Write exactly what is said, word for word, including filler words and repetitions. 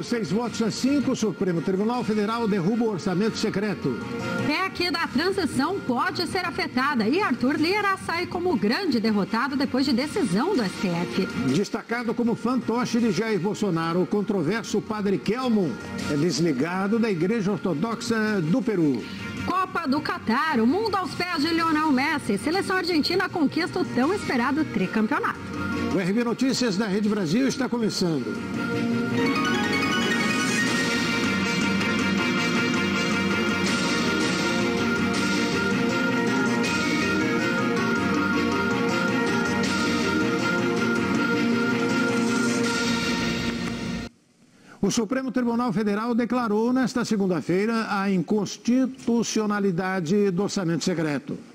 seis votos a cinco, o Supremo Tribunal Federal derruba o orçamento secreto. P E C da transição pode ser afetada e Arthur Lira sai como grande derrotado depois de decisão do S T F. Destacado como fantoche de Jair Bolsonaro, o controverso padre Kelmon é desligado da Igreja Ortodoxa do Peru. Copa do Catar, o mundo aos pés de Lionel Messi. Seleção argentina conquista o tão esperado tricampeonato. O R B Notícias da Rede Brasil está começando. O Supremo Tribunal Federal declarou nesta segunda-feira a inconstitucionalidade do orçamento secreto.